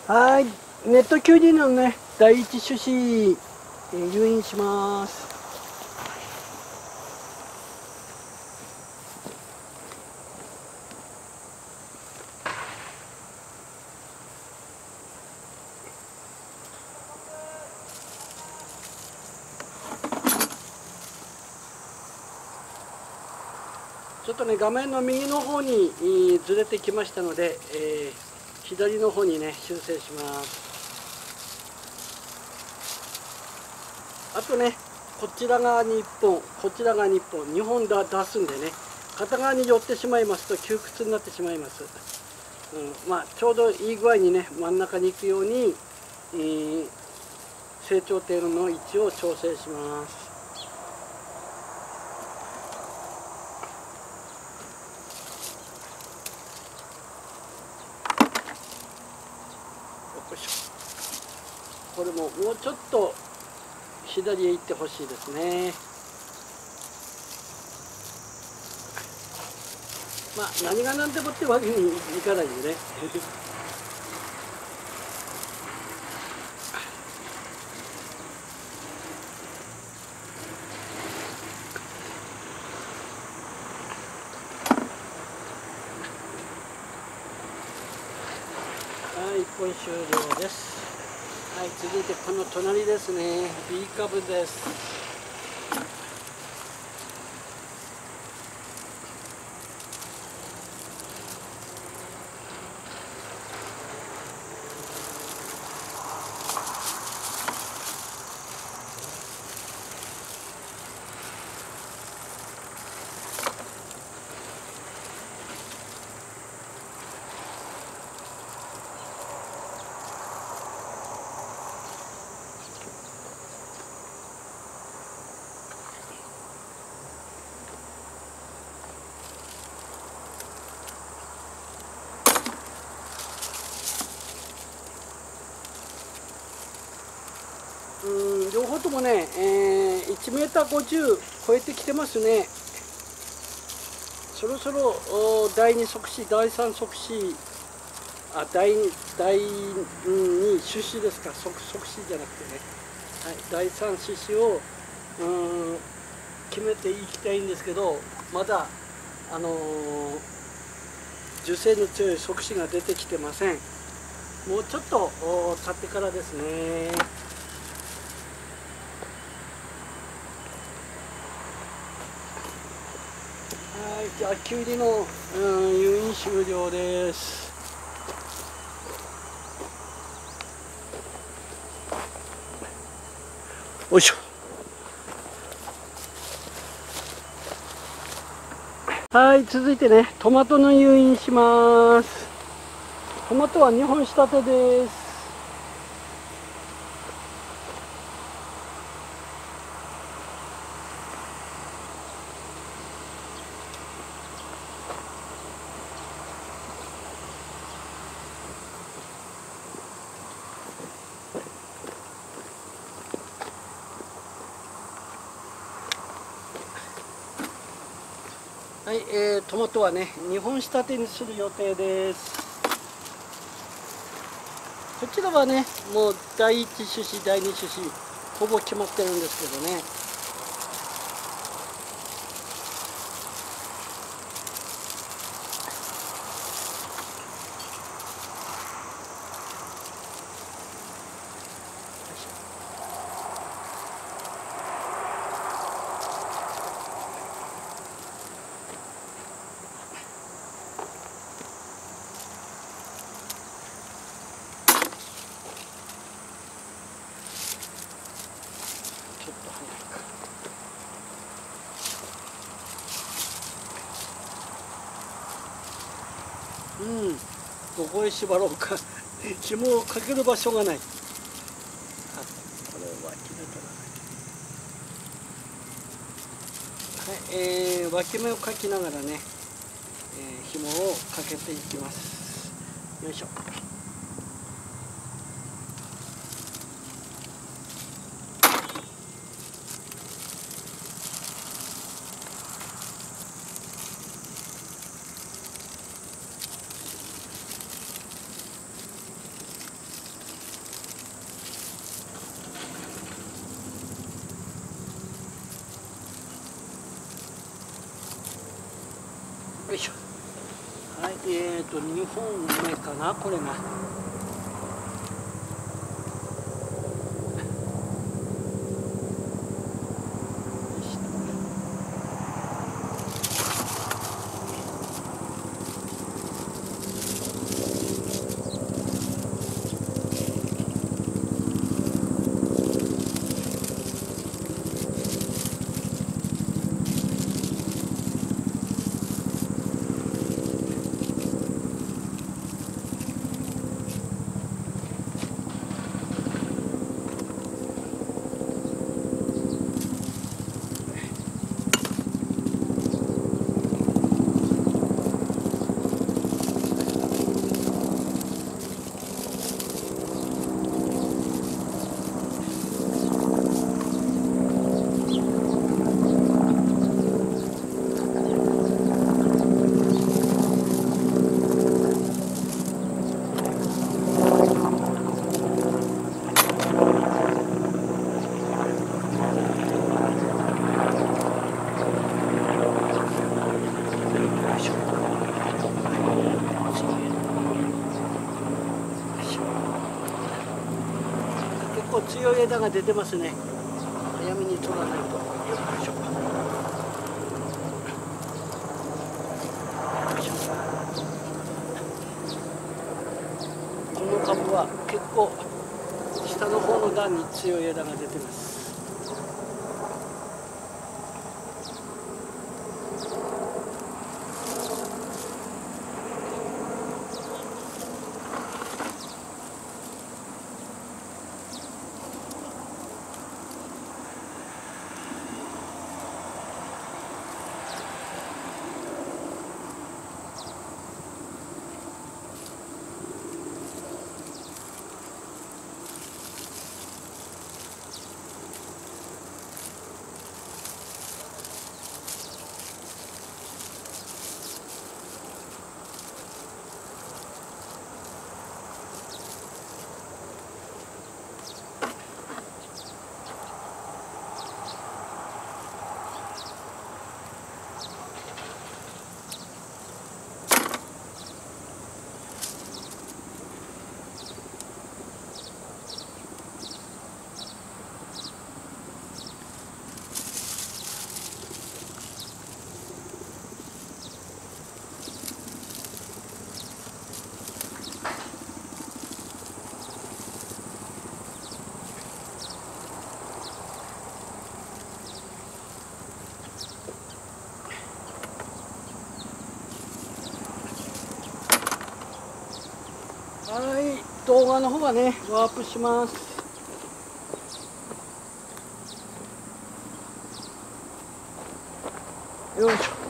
はい、ネット QD のね、第一種子、誘引します。ちょっとね、画面の右の方にずれてきましたので、左の方にね、修正します。あとね、こちら側に1本、こちら側に1本、2本出すんでね、片側に寄ってしまいますと窮屈になってしまいます。ちょうどいい具合にね、真ん中に行くように、成長点の位置を調整します。これももうちょっと左へ行ってほしいですね。何が何でもってわけにいかないんでね。はい、1本終了です。はい、続いてこの隣ですね。B 株です。両方ともね、1m50超えてきてますね。そろそろ第2側枝、第3側枝、第2種子ですか、側枝じゃなくてね、はい、第3種子を決めていきたいんですけど、まだ樹勢の強い側枝が出てきてません。もうちょっと経ってからですね。はい、じゃあきゅうりの誘引終了です。よいしょ。はい、続いてね、トマトの誘引します。トマトは2本仕立てです。はい、トマトはね、2本仕立てにする予定です。こちらはね、もう第1種子、第2種子、ほぼ決まってるんですけどね。ちょっと早いか。どこへ縛ろうか。紐をかける場所がない。これは切れたら。はい、脇芽をかきながらね、紐をかけていきます。よいしょ。 2本目かな、これが。結構強い枝が出てますね。早めに取らないと。よいしょ。この株は結構下の方の段に強い枝が出てます。はい、動画の方はね、ワープします。よいしょ。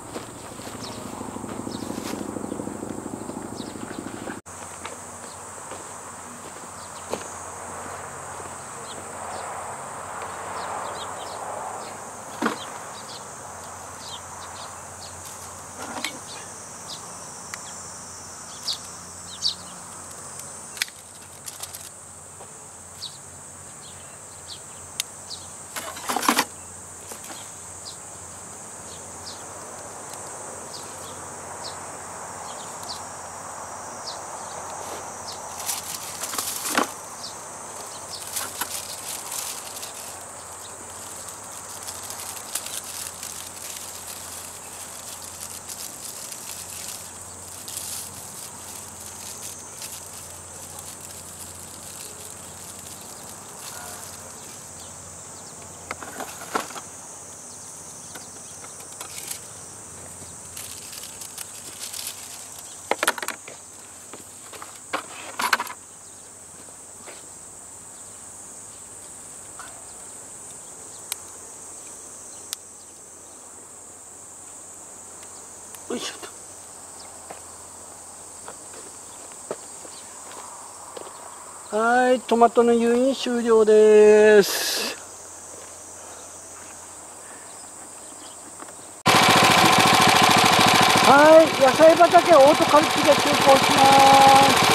よいしょと。はい、トマトの誘引終了です。はい、野菜畑オートカルチで成功します。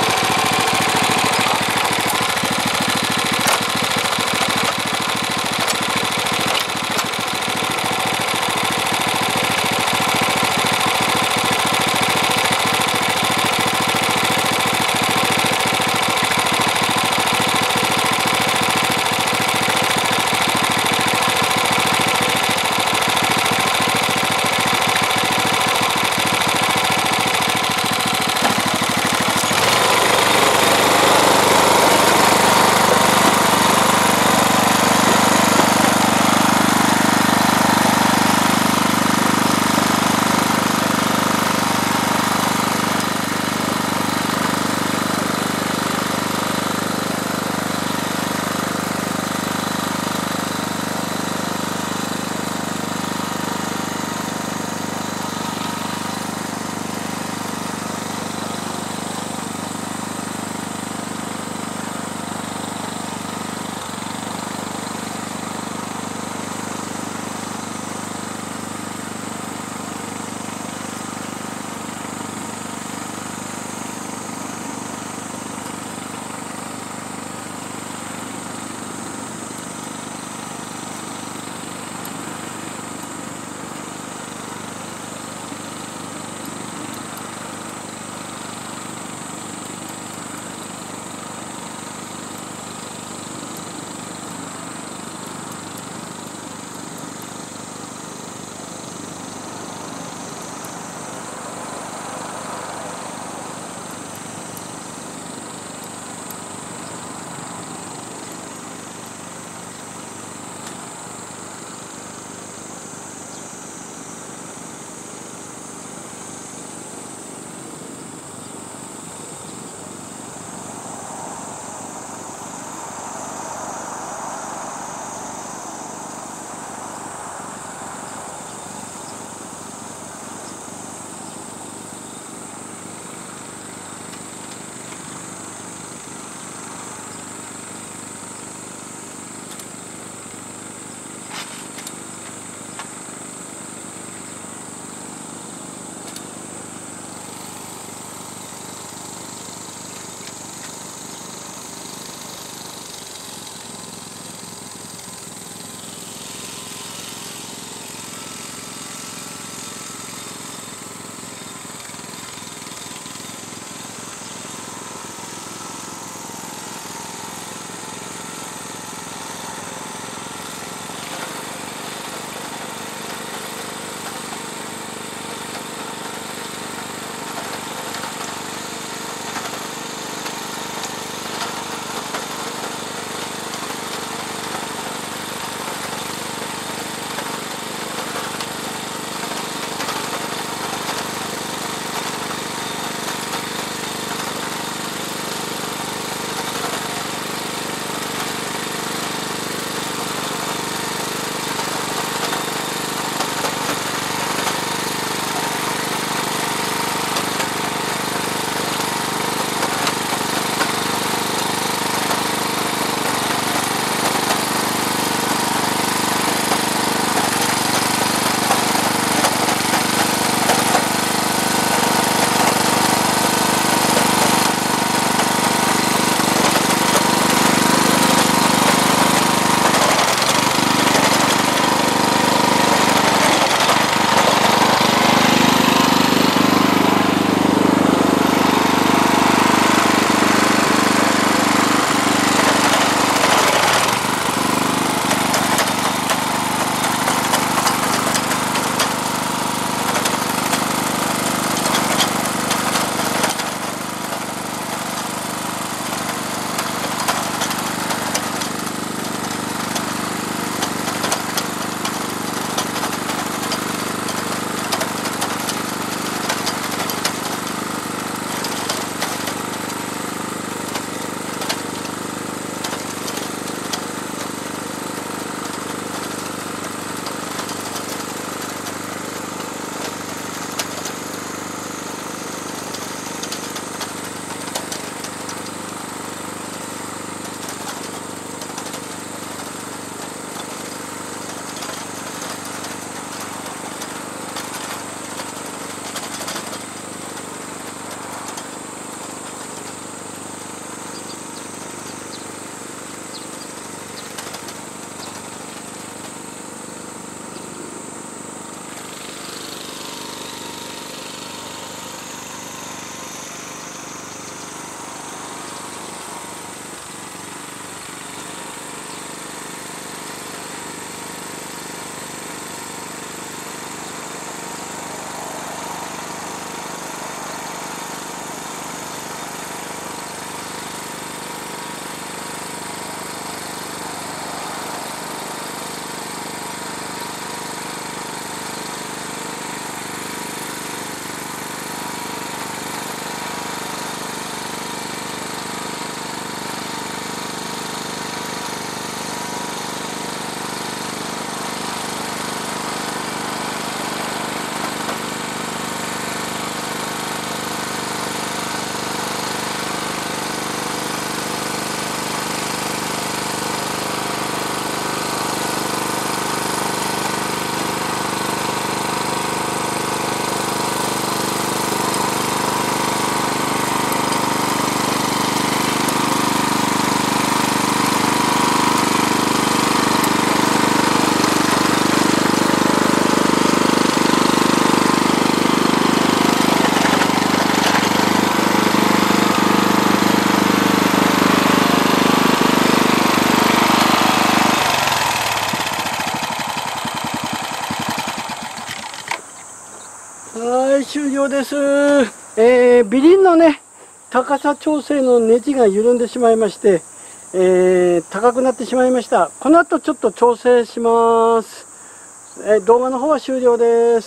終了です。ビリンのね、高さ調整のネジが緩んでしまいまして、高くなってしまいました。この後ちょっと調整します。動画の方は終了です。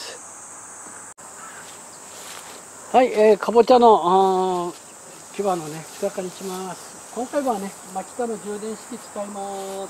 はい、かぼちゃの牙のね、草刈りします。今回はね、マキタの充電式使います。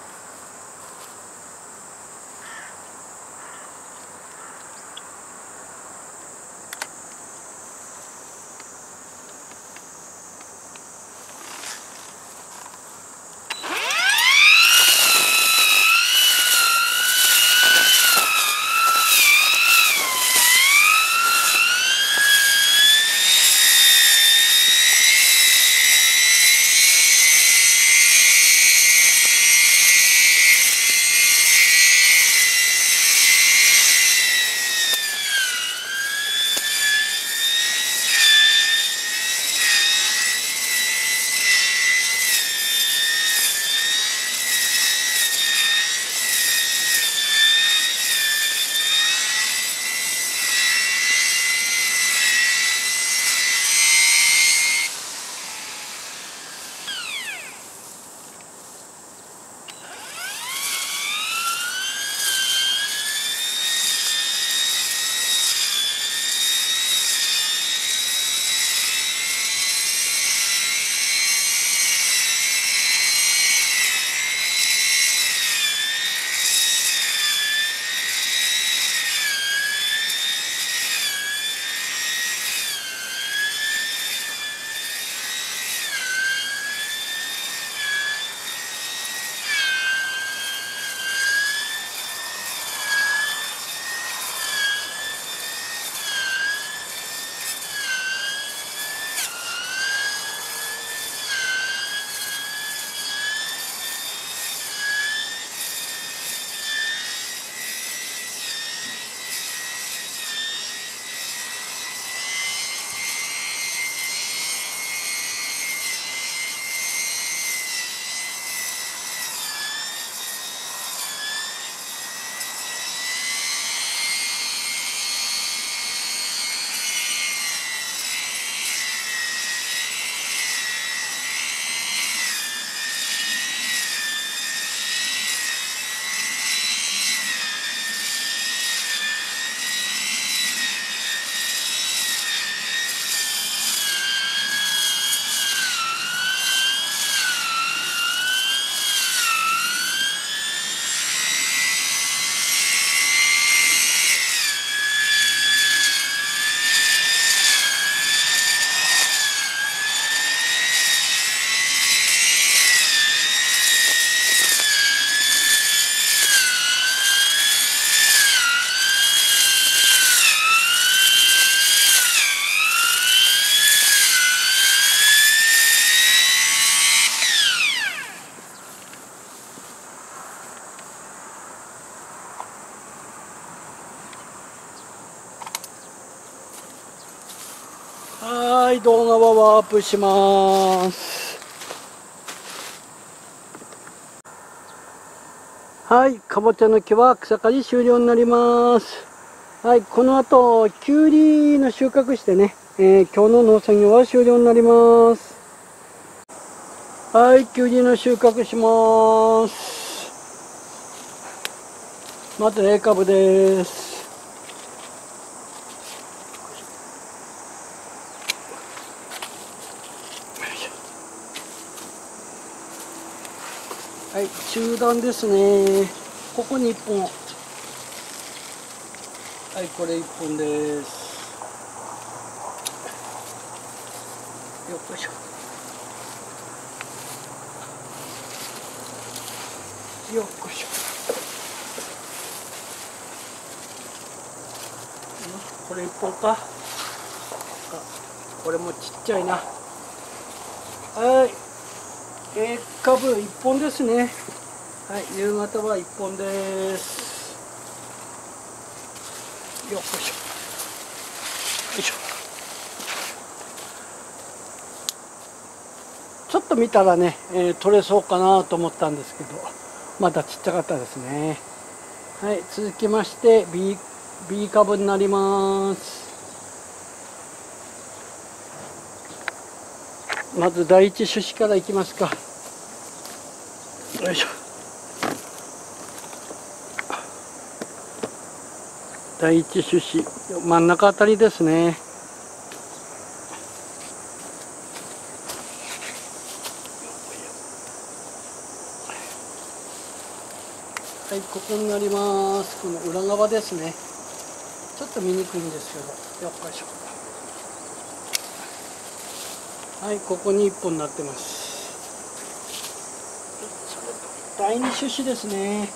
はい、動画はワープします。はい、かぼちゃの木は草刈り終了になります。はい、この後きゅうりの収穫してね、今日の農作業は終了になります。はい、きゅうりの収穫します。まず A 株です。はい、中段ですね。ここに1本。はい、これ1本です。よっこいしょ。よっこいしょ。これ1本か。これもちっちゃいな。はい。株1本ですね。はい、夕方は1本です。よっこいしょ。よいしょ。ちょっと見たらね、取れそうかなと思ったんですけど、まだちっちゃかったですね。はい、続きまして B 株になります。 まず第一種子からいきますか。よいしょ。第一種子、真ん中あたりですね。はい、ここになります。この裏側ですね。ちょっと見にくいんですけど、よっこいしょ。はい、ここに1本になってます。それと第二種子ですね。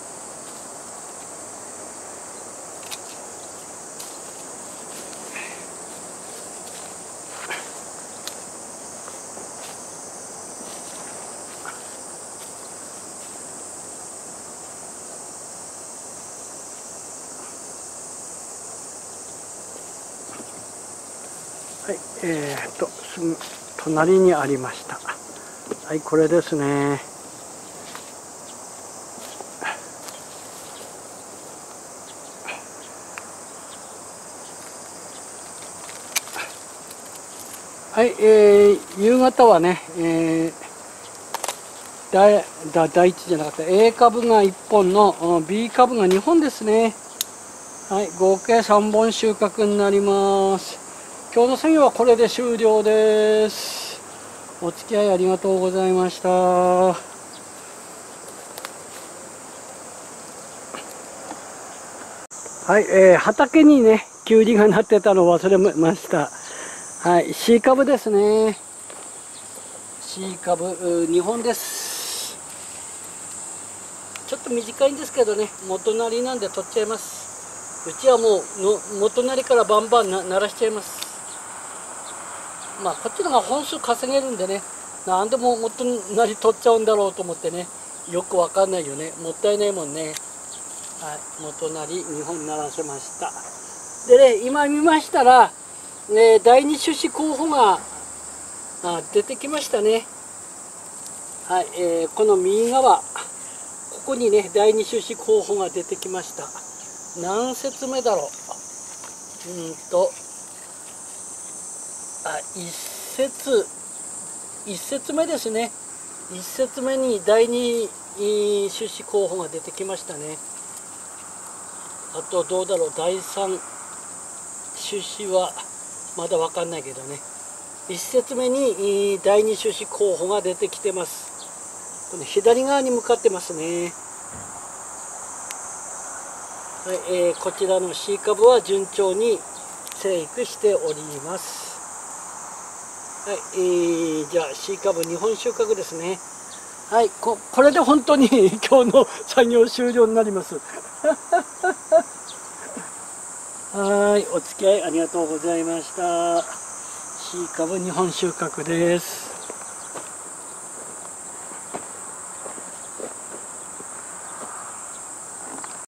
はい、すぐ隣にありました。はい、これですね。はい、夕方はね、第1じゃなかった A 株が1本の B 株が2本ですね。はい、合計3本収穫になります。今日の作業はこれで終了です。お付き合いありがとうございました。はい、畑にね、きゅうりがなってたのを忘れました。はい、C 株ですね。C 株2本です。ちょっと短いんですけどね、元なりなんで取っちゃいます。うちはもう元なりからバンバン鳴らしちゃいます。まあこっちのが本数稼げるんでね、なんでも元なり取っちゃうんだろうと思ってね、よくわかんないよね。もったいないもんね。はい、元なり2本鳴らせました。でね、今見ましたら、第二種子候補が出てきましたね。はい、この右側、ここにね、第二種子候補が出てきました。何節目だろう。1節目ですね。1節目に第二種子候補が出てきましたね。あとどうだろう、第3種子はまだ分かんないけどね。1節目に第二種子候補が出てきてます。この左側に向かってますね。はい、こちらの C 株は順調に生育しております。はい、じゃあ C 株2本収穫ですね。はい、これで本当に今日の作業終了になります。はい、お付き合いありがとうございました。C 株2本収穫です。